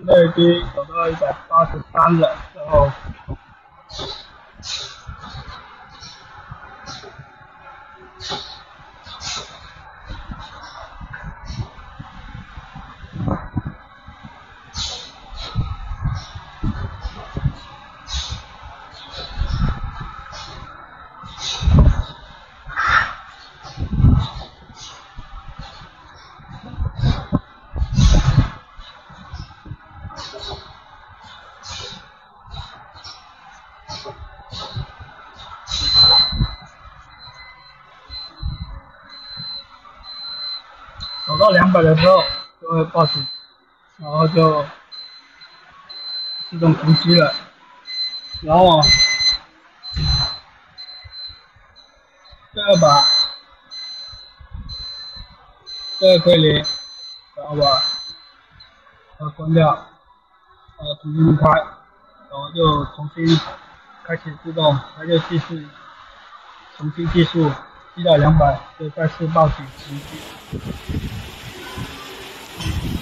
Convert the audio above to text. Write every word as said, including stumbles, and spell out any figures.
现在已经走到一百八十三了，然后走到两百的时候就会报警，然后就自动停机了。然后这个把这个可以连，然后把它关掉，然后重新离开，然后就重新开启自动，它就继续重新计数，计到两百就再次报警停机。